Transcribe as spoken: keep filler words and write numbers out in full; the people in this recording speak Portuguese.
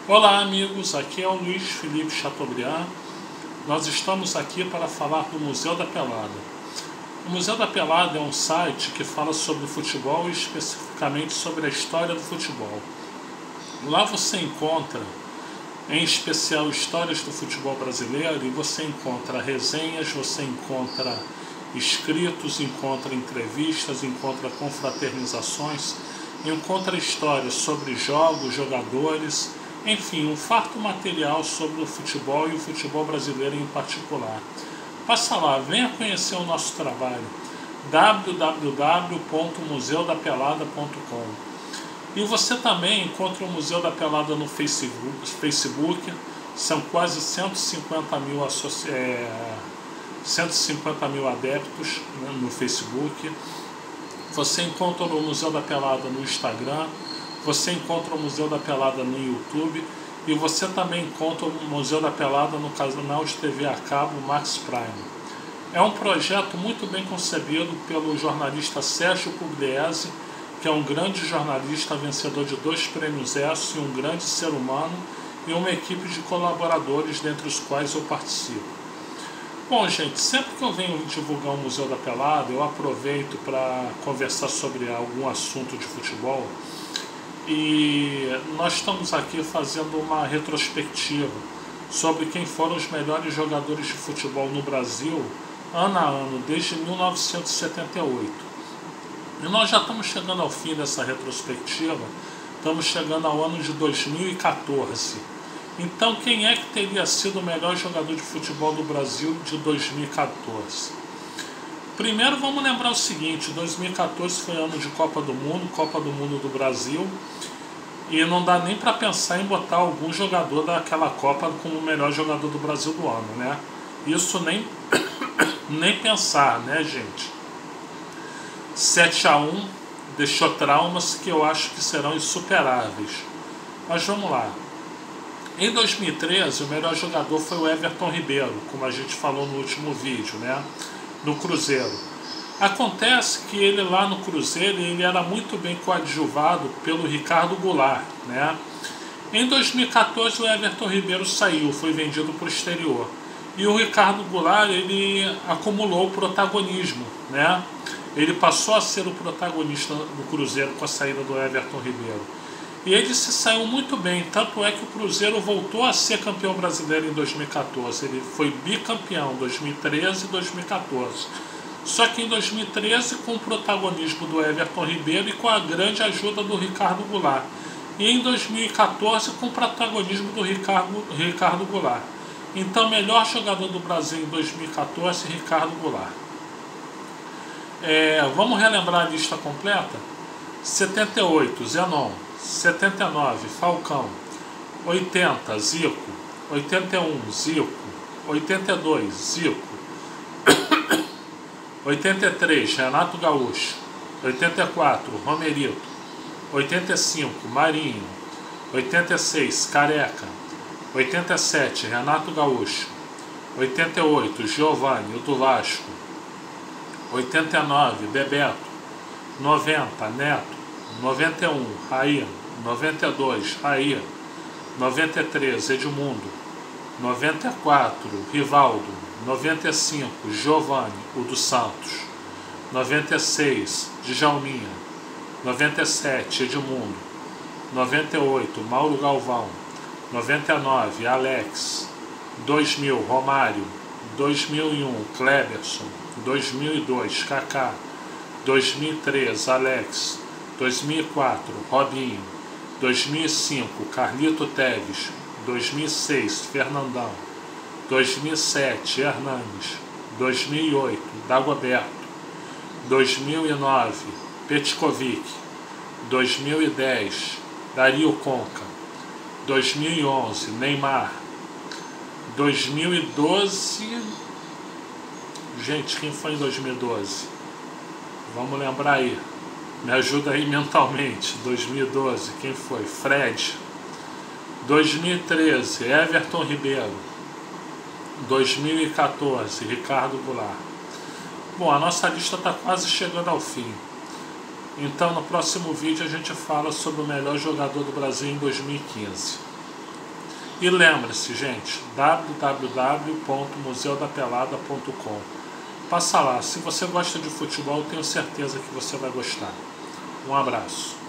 Olá amigos, aqui é o Luiz Felipe Chateaubriand. Nós estamos aqui para falar do Museu da Pelada. O Museu da Pelada é um site que fala sobre futebol e especificamente sobre a história do futebol. Lá você encontra, em especial, histórias do futebol brasileiro, e você encontra resenhas, você encontra escritos, encontra entrevistas, encontra confraternizações, encontra histórias sobre jogos, jogadores, enfim, um farto material sobre o futebol e o futebol brasileiro em particular. Passa lá, venha conhecer o nosso trabalho, w w w ponto museu da pelada ponto com. E você também encontra o Museu da Pelada no Facebook, Facebook são quase cento e cinquenta mil, associ... é... cento e cinquenta mil adeptos, né, no Facebook. Você encontra o Museu da Pelada no Instagram, você encontra o Museu da Pelada no YouTube e você também encontra o Museu da Pelada no canal de T V a cabo Max Prime. É um projeto muito bem concebido pelo jornalista Sérgio Pugliese, que é um grande jornalista, vencedor de dois prêmios ESSO e um grande ser humano, e uma equipe de colaboradores, dentre os quais eu participo. Bom, gente, sempre que eu venho divulgar o Museu da Pelada, eu aproveito para conversar sobre algum assunto de futebol. E nós estamos aqui fazendo uma retrospectiva sobre quem foram os melhores jogadores de futebol no Brasil, ano a ano, desde mil novecentos e setenta e oito. E nós já estamos chegando ao fim dessa retrospectiva, estamos chegando ao ano de dois mil e quatorze. Então, quem é que teria sido o melhor jogador de futebol do Brasil de dois mil e quatorze? Primeiro, vamos lembrar o seguinte: dois mil e quatorze foi ano de Copa do Mundo, Copa do Mundo do Brasil, e não dá nem para pensar em botar algum jogador daquela Copa como o melhor jogador do Brasil do ano, né? Isso nem, nem pensar, né, gente? sete a um deixou traumas que eu acho que serão insuperáveis. Mas vamos lá. Em dois mil e treze, o melhor jogador foi o Everton Ribeiro, como a gente falou no último vídeo, né? No Cruzeiro. Acontece que ele lá no Cruzeiro ele era muito bem coadjuvado pelo Ricardo Goulart, né? Em dois mil e quatorze o Everton Ribeiro saiu, foi vendido para o exterior. E o Ricardo Goulart ele acumulou protagonismo, né? Ele passou a ser o protagonista do Cruzeiro com a saída do Everton Ribeiro. E ele se saiu muito bem, tanto é que o Cruzeiro voltou a ser campeão brasileiro em dois mil e quatorze. Ele foi bicampeão em dois mil e treze e dois mil e quatorze. Só que em dois mil e treze, com o protagonismo do Everton Ribeiro e com a grande ajuda do Ricardo Goulart. E em dois mil e quatorze, com o protagonismo do Ricardo, Ricardo Goulart. Então, melhor jogador do Brasil em dois mil e quatorze, Ricardo Goulart. É, vamos relembrar a lista completa? setenta e oito, Zenon. setenta e nove, Falcão. oitenta, Zico. oitenta e um, Zico. oitenta e dois, Zico. oitenta e três, Renato Gaúcho. oitenta e quatro, Romerito. oitenta e cinco, Marinho. oitenta e seis, Careca. oitenta e sete, Renato Gaúcho. oitenta e oito, Giovanni, o do Vasco. oitenta e nove, Bebeto. noventa, Neto. noventa e um, Raí. noventa e dois, Raí. noventa e três, Edmundo. noventa e quatro, Rivaldo. noventa e cinco, Giovanni, o do Santos. noventa e seis, Djalminha. noventa e sete, Edmundo. noventa e oito, Mauro Galvão. noventa e nove, Alex. dois mil, Romário. dois mil e um, Kleberson. dois mil e dois, Kaká. dois mil e três, Alex. dois mil e quatro, Robinho. dois mil e cinco, Carlito Teves. dois mil e seis, Fernandão. dois mil e sete, Hernanes. dois mil e oito, Dagoberto. dois mil e nove, Petkovic. dois mil e dez, Dario Conca. dois mil e onze, Neymar. dois mil e doze... Gente, quem foi em dois mil e doze? Vamos lembrar aí. Me ajuda aí mentalmente. dois mil e doze, quem foi? Fred. dois mil e treze, Everton Ribeiro. dois mil e quatorze, Ricardo Goulart. Bom, a nossa lista está quase chegando ao fim. Então, no próximo vídeo a gente fala sobre o melhor jogador do Brasil em dois mil e quinze. E lembre-se, gente, w w w ponto museu da pelada ponto com. Passa lá, se você gosta de futebol, tenho certeza que você vai gostar. Um abraço.